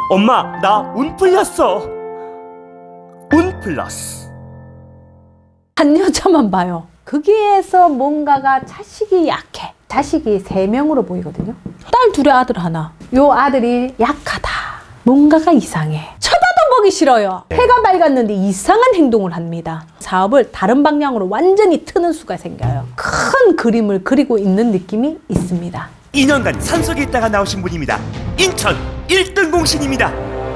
엄마, 나 운 풀렸어. 운 플러스. 한 여자만 봐요. 거기에서 뭔가가 자식이 약해. 자식이 3명으로 보이거든요. 딸 2에 아들 1. 요 아들이 약하다. 뭔가가 이상해. 쳐다도 보기 싫어요. 해가 밝았는데 이상한 행동을 합니다. 사업을 다른 방향으로 완전히 트는 수가 생겨요. 큰 그림을 그리고 있는 느낌이 있습니다. 2년간 산속에 있다가 나오신 분입니다. 인천 1등 공신입니다.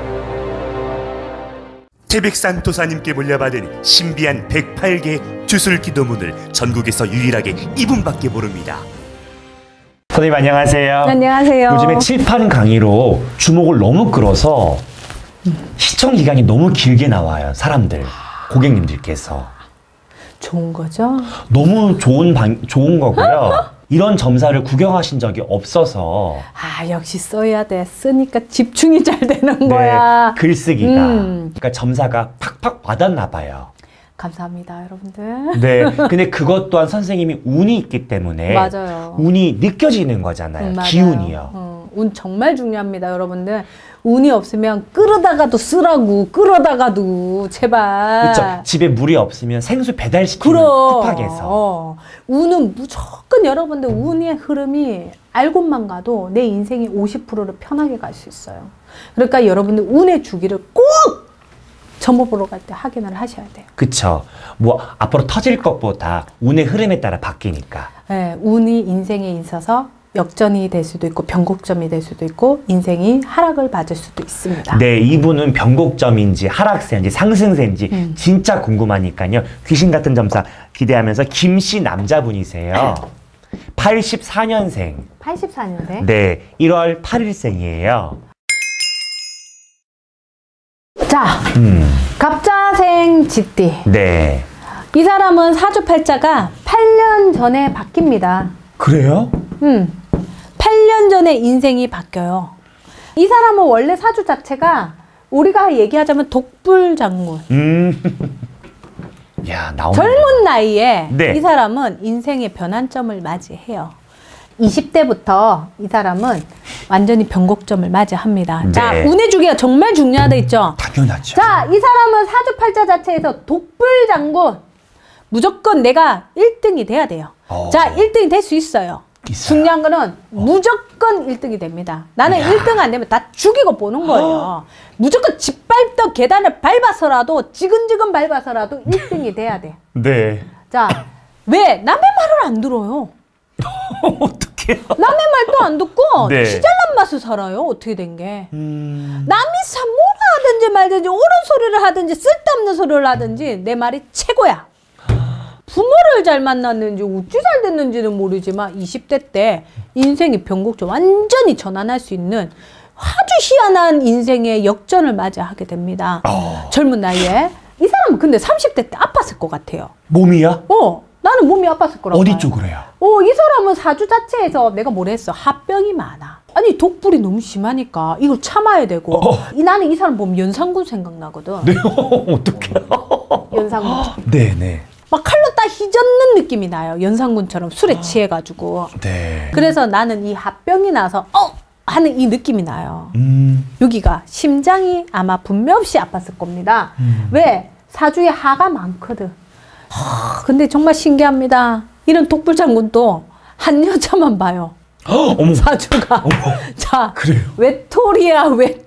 태백산 도사님께 물려받은 신비한 108개 주술 기도문을 전국에서 유일하게 이분밖에 모릅니다. 선생님 안녕하세요. 안녕하세요. 요즘에 칠판 강의로 주목을 너무 끌어서 시청 기간이 너무 길게 나와요. 사람들, 고객님들께서. 좋은 거죠? 너무 좋은 거고요. 이런 점사를 구경하신 적이 없어서. 아, 역시 써야 돼. 쓰니까 집중이 잘 되는 거야. 글쓰기가. 그러니까 점사가 팍팍 와닿나 봐요. 감사합니다, 여러분들. 네. 근데 그것 또한 선생님이 운이 있기 때문에 맞아요. 운이 느껴지는 거잖아요. 맞아요. 기운이요. 운 정말 중요합니다, 여러분들. 운이 없으면 끌어다가도 쓰라고, 끌어다가도 제발. 그렇죠. 집에 물이 없으면 생수 배달시키는 급하게서. 운은 무조건 여러분들 운의 흐름이 알고만 가도 내 인생의 50%를 편하게 갈 수 있어요. 그러니까 여러분들 운의 주기를 꼭 점호 보러 갈 때 확인을 하셔야 돼요. 그쵸. 뭐 앞으로 터질 것보다 운의 흐름에 따라 바뀌니까. 네, 운이 인생에 있어서 역전이 될 수도 있고 변곡점이 될 수도 있고 인생이 하락을 받을 수도 있습니다. 네, 이분은 변곡점인지 하락세인지 상승세인지 진짜 궁금하니까요. 귀신 같은 점사 기대하면서 김씨 남자분이세요. 84년생. 84년생? 네, 1월 8일생이에요. 자, 갑자생 쥐띠. 네. 이 사람은 사주팔자가 8년 전에 바뀝니다. 그래요? 8년 전에 인생이 바뀌어요. 이 사람은 원래 사주 자체가 우리가 얘기하자면 독불장군. 야, 나오네. 젊은 나이에 네. 이 사람은 인생의 변환점을 맞이해요. 20대부터 이 사람은 완전히 변곡점을 맞이합니다. 네. 자, 운의 주기가 정말 중요하다 했죠? 당연하죠. 자, 이 사람은 사주팔자 자체에서 독불장군. 무조건 내가 1등이 돼야 돼요. 자, 1등이 될 수 있어요. 중요한 거는 무조건 1등이 됩니다. 나는 1등 안 되면 다 죽이고 보는 거예요. 무조건 짓밟던 계단을 밟아서라도 지근지근 밟아서라도 1등이 돼야 돼. 네. 자, 왜? 남의 말을 안 들어요. 어떡해요? 남의 말도 안 듣고 네. 지 잘난 맛을 살아요. 어떻게 된 게. 남이 뭐라 하든지 말든지 옳은 소리를 하든지 쓸데없는 소리를 하든지 내 말이 최고야. 부모를 잘 만났는지 어찌 잘 됐는지는 모르지만 20대 때 인생의 변곡점 완전히 전환할 수 있는 아주 희한한 인생의 역전을 맞이하게 됩니다. 젊은 나이에. 이 사람은 근데 30대 때 아팠을 것 같아요. 몸이야? 나는 몸이 아팠을 거라고 어디 봐요. 쪽으로요? 이 사람은 사주 자체에서 내가 뭐라 했어? 합병이 많아. 아니 독불이 너무 심하니까 이걸 참아야 되고 나는 이 사람 보면 연상군 생각나거든. 네, 어떡해요? 연상군. 네네. 막 칼로 딱 휘젓는 느낌이 나요. 연상군처럼 술에 취해가지고. 네. 그래서 나는 이 합병이 나서 하는 이 느낌이 나요. 여기가 심장이 아마 분명 없이 아팠을 겁니다. 왜? 사주에 하가 많거든. 근데 정말 신기합니다. 이런 독불장군도 한 여자만 봐요. 어머. 사주가. 자, 그래요? 외톨이야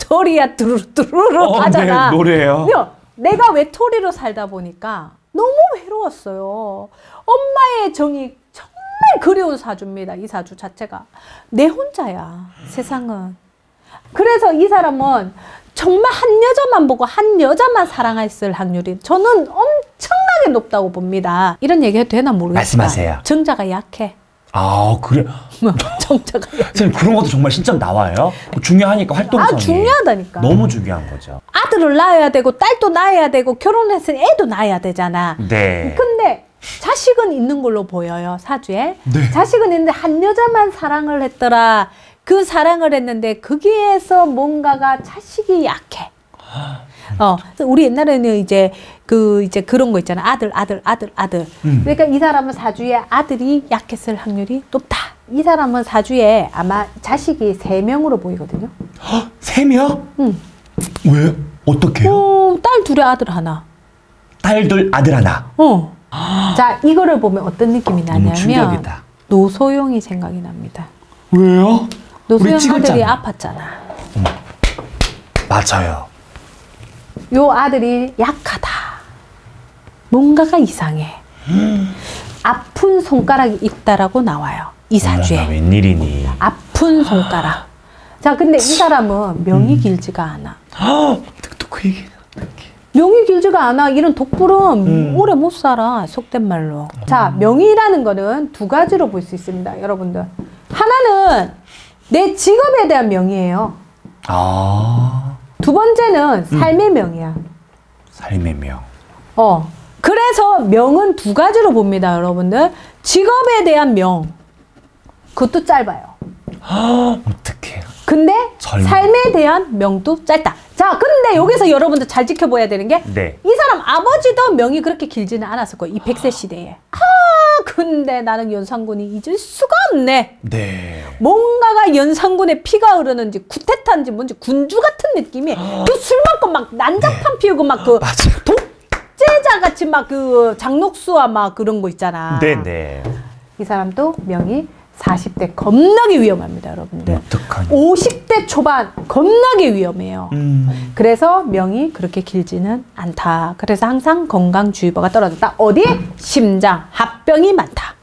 두루루루 하잖아. 네, 노래요. 내가 외톨이로 살다 보니까 너무 외로웠어요. 엄마의 정이 정말 그리운 사주입니다. 이 사주 자체가. 내 혼자야, 세상은. 그래서 이 사람은 정말 한 여자만 보고 한 여자만 사랑했을 확률이 저는 엄청나게 높다고 봅니다. 이런 얘기 해도 되나 모르겠어요. 말씀하세요. 정자가 약해. 아, 그래? 정자가 약해. 선생님, 그런 것도 정말 신점 나와요? 중요하니까, 활동성이. 중요하다니까. 너무 중요한 거죠. 아들을 낳아야 되고 딸도 낳아야 되고 결혼해서 애도 낳아야 되잖아. 네. 근데 자식은 있는 걸로 보여요, 사주에. 네. 자식은 있는데 한 여자만 사랑을 했더라. 그 사랑을 했는데 거기에서 뭔가가 자식이 약해. 그래서 우리 옛날에는 이제 그런 거 있잖아. 아들. 그러니까 이 사람은 사주에 아들이 약했을 확률이 높다. 이 사람은 사주에 아마 자식이 3명으로 보이거든요. 3명? 왜? 어떻게요? 딸 둘에 아들 하나. 딸 둘, 아들 하나. 자, 이거를 보면 어떤 느낌이 너무 나냐면 충격이다. 노소용이 생각이 납니다. 왜요? 노소용 우리 아들이 찍었잖아. 아팠잖아. 맞아요. 요 아들이 약하다. 뭔가가 이상해. 아픈 손가락이 있다라고 나와요. 이 사주에. 어머나, 웬일이니? 아픈 손가락. 자, 근데 이 사람은 명이 길지가 않아. 또 그 얘기. 명이 길지가 않아. 이런 독불은 오래 못 살아. 속된 말로. 자, 명이라는 거는 두 가지로 볼 수 있습니다. 여러분들. 하나는 내 직업에 대한 명이에요. 두 번째는 삶의 명이야. 삶의 명. 그래서 명은 두 가지로 봅니다, 여러분들. 직업에 대한 명. 그것도 짧아요. 어떡해. 근데 젊은. 삶에 대한 명도 짧다. 자, 근데 여기서 여러분들 잘 지켜봐야 되는 게 네. 이 사람 아버지도 명이 그렇게 길지는 않았을 거예요. 이 100세 시대에. 근데 나는 연산군이 잊을 수가 없네. 네. 뭔가가 연산군에 피가 흐르는지 구태타인지 뭔지 군주 같은 느낌이 그 술 먹고 막 난장판 피우고 막 그 독재자 같이 막 그 장녹수와 막 그런 거 있잖아. 네네. 이 사람도 명이 40대 겁나게 위험합니다, 여러분들. 어떡하니? 50대 초반 겁나게 위험해요. 그래서 명이 그렇게 길지는 않다. 그래서 항상 건강주의보가 떨어졌다. 어디? 심장, 합병이 많다.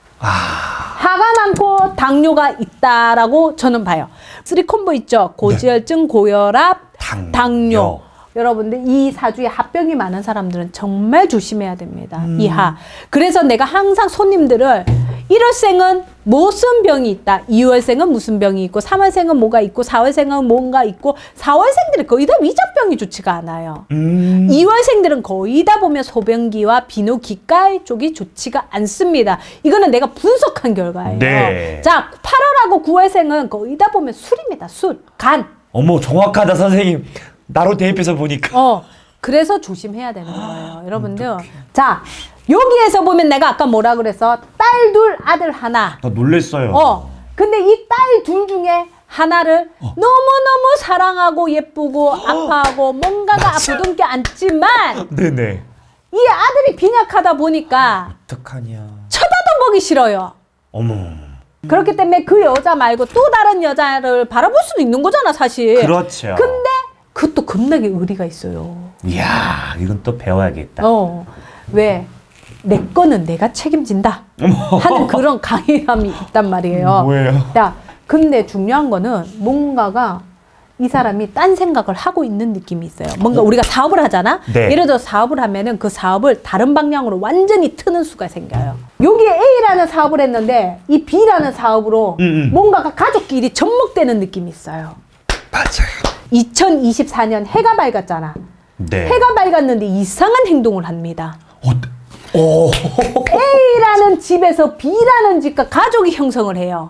하가 많고 당뇨가 있다라고 저는 봐요. 3콤보 있죠? 고지혈증, 고혈압, 당뇨. 여러분들 이 사주에 합병이 많은 사람들은 정말 조심해야 됩니다. 이하. 그래서 내가 항상 손님들을 1월생은 무슨 병이 있다. 2월생은 무슨 병이 있고 3월생은 뭐가 있고 4월생은 뭔가 있고 4월생들이 거의 다 위장병이 좋지가 않아요. 2월생들은 거의 다 보면 소변기와 비뇨기과 쪽이 좋지가 않습니다. 이거는 내가 분석한 결과예요. 네. 자, 8월하고 9월생은 거의 다 보면 술입니다. 술, 간. 어머, 정확하다, 선생님. 나로 대입해서 보니까. 그래서 조심해야 되는 거예요. 여러분들. 자, 여기에서 보면 내가 아까 뭐라 그랬어? 딸 둘, 아들 하나. 나 놀랬어요. 근데 이 딸 둘 중에 하나를 너무너무 사랑하고 예쁘고 아파하고 뭔가가 아프던 게 않지만 네네. 이 아들이 빈약하다 보니까 어떡하냐. 쳐다도 보기 싫어요. 어머. 그렇기 때문에 그 여자 말고 또 다른 여자를 바라볼 수도 있는 거잖아, 사실. 그렇죠. 근데 그것도 겁나게 의리가 있어요. 이야, 이건 또 배워야겠다. 왜? 내 거는 내가 책임진다 하는 그런 강인함이 있단 말이에요. 뭐예요? 야, 근데 중요한 거는 뭔가가 이 사람이 딴 생각을 하고 있는 느낌이 있어요. 뭔가 우리가 사업을 하잖아? 네. 예를 들어 사업을 하면은 그 사업을 다른 방향으로 완전히 트는 수가 생겨요. 여기에 A라는 사업을 했는데 이 B라는 사업으로 뭔가가 가족끼리 접목되는 느낌이 있어요. 맞아요. 2024년 해가 밝았잖아. 네. 해가 밝았는데 이상한 행동을 합니다. 오. A라는 집에서 B라는 집과 가족이 형성을 해요.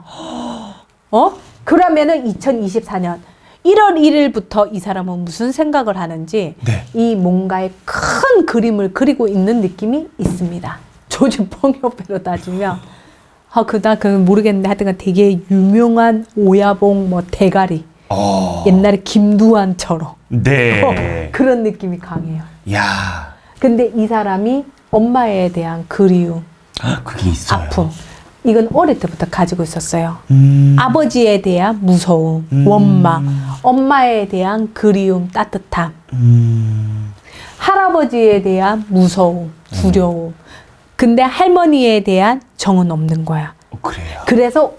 그러면은 2024년 1월 1일부터 이 사람은 무슨 생각을 하는지 네. 이 뭔가의 큰 그림을 그리고 있는 느낌이 있습니다. 조지 펑협회로 따지면 나 모르겠는데 하여튼 되게 유명한 오야봉 뭐 대가리 옛날에 김두한처럼 네. 그런 느낌이 강해요. 야. 근데 이 사람이 엄마에 대한 그리움, 그게 있어요. 아픔 이건 어릴 때부터 가지고 있었어요. 아버지에 대한 무서움, 원망, 엄마에 대한 그리움, 따뜻함, 할아버지에 대한 무서움, 두려움. 근데 할머니에 대한 정은 없는 거야. 그래요. 그래서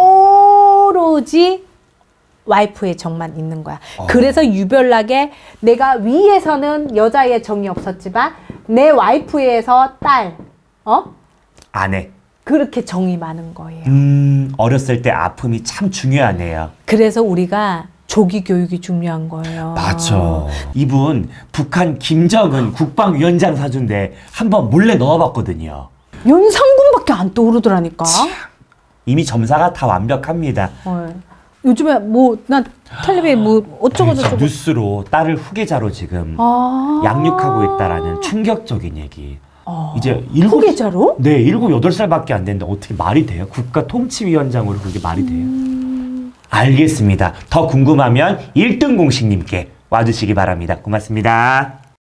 오로지 와이프의 정만 있는 거야. 그래서 유별나게 내가 위에서는 여자의 정이 없었지만 내 와이프에서 딸, 아내. 그렇게 정이 많은 거예요. 어렸을 때 아픔이 참 중요하네요. 그래서 우리가 조기 교육이 중요한 거예요. 맞죠. 이분 북한 김정은 국방위원장 사주인데 한번 몰래 넣어봤거든요. 연산군밖에 안 떠오르더라니까. 이미 점사가 다 완벽합니다. 요즘에 난 텔레비에 어쩌고저쩌고 뉴스로 딸을 후계자로 지금 양육하고 있다라는 충격적인 얘기. 이제 후계자로? 네, 7, 8살밖에 안 됐는데 어떻게 말이 돼요? 국가통치위원장으로 그게 말이 돼요? 알겠습니다. 더 궁금하면 1등 공식님께 와주시기 바랍니다. 고맙습니다.